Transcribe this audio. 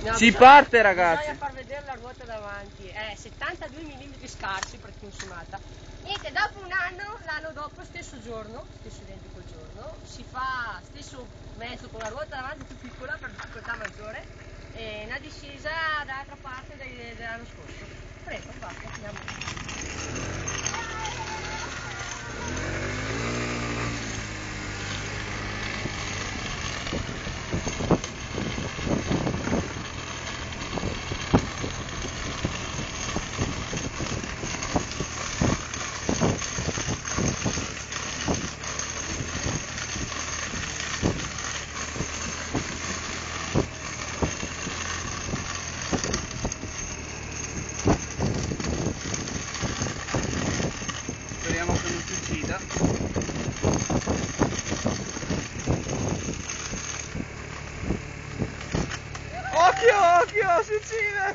No, Si parte, ragazzi. Bisogna far vedere la ruota davanti. 72 mm scarsi per consumata. Niente, dopo un anno, l'anno dopo, stesso giorno, stesso identico giorno, si fa stesso mezzo con la ruota davanti più piccola per difficoltà maggiore e una discesa dall'altra parte dell'anno scorso. Prego, basta, finiamo. Speriamo che non si uccida. Occhio, occhio, si uccide!